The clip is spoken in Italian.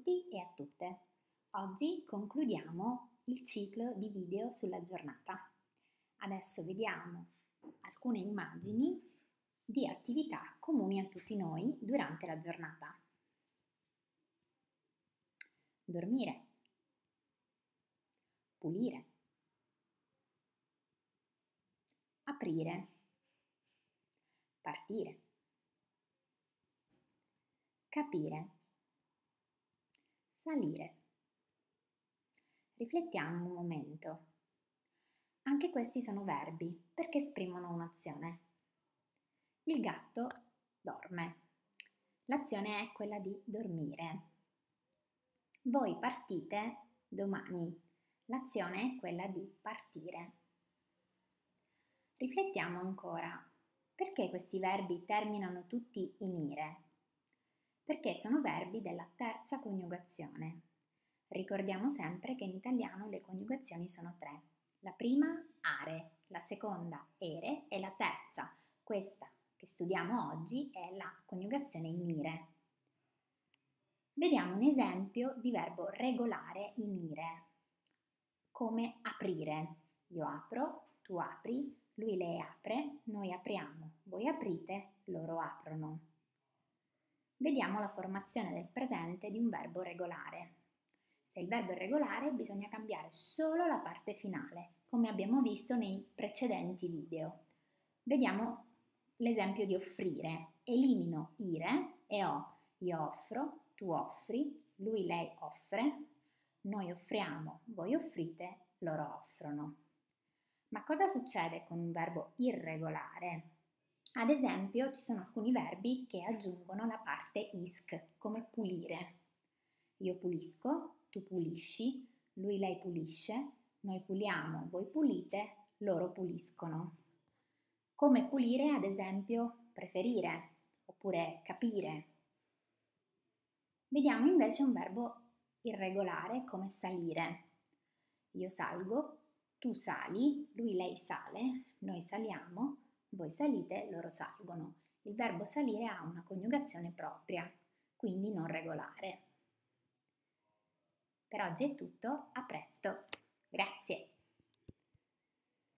tutti e a tutte. Oggi concludiamo il ciclo di video sulla giornata. Adesso vediamo alcune immagini di attività comuni a tutti noi durante la giornata. Dormire, pulire, aprire, partire, capire, salire. Riflettiamo un momento. Anche questi sono verbi perché esprimono un'azione. Il gatto dorme. L'azione è quella di dormire. Voi partite domani. L'azione è quella di partire. Riflettiamo ancora. Perché questi verbi terminano tutti in ire? Perché sono verbi della terza coniugazione. Ricordiamo sempre che in italiano le coniugazioni sono tre. La prima, are, la seconda, ere e la terza, questa che studiamo oggi, è la coniugazione in ire. Vediamo un esempio di verbo regolare in ire, come aprire. Io apro, tu apri, lui lei apre, noi apriamo, voi aprite, loro aprono. Vediamo la formazione del presente di un verbo regolare. Se il verbo è regolare bisogna cambiare solo la parte finale, come abbiamo visto nei precedenti video. Vediamo l'esempio di offrire. Elimino ire e ho io offro, tu offri, lui lei offre, noi offriamo, voi offrite, loro offrono. Ma cosa succede con un verbo irregolare? Ad esempio, ci sono alcuni verbi che aggiungono la parte isk, come pulire. Io pulisco, tu pulisci, lui lei pulisce, noi puliamo, voi pulite, loro puliscono. Come pulire, ad esempio, preferire oppure capire. Vediamo invece un verbo irregolare come salire. Io salgo, tu sali, lui lei sale, noi saliamo, voi salite, loro salgono. Il verbo salire ha una coniugazione propria, quindi non regolare. Per oggi è tutto, a presto. Grazie.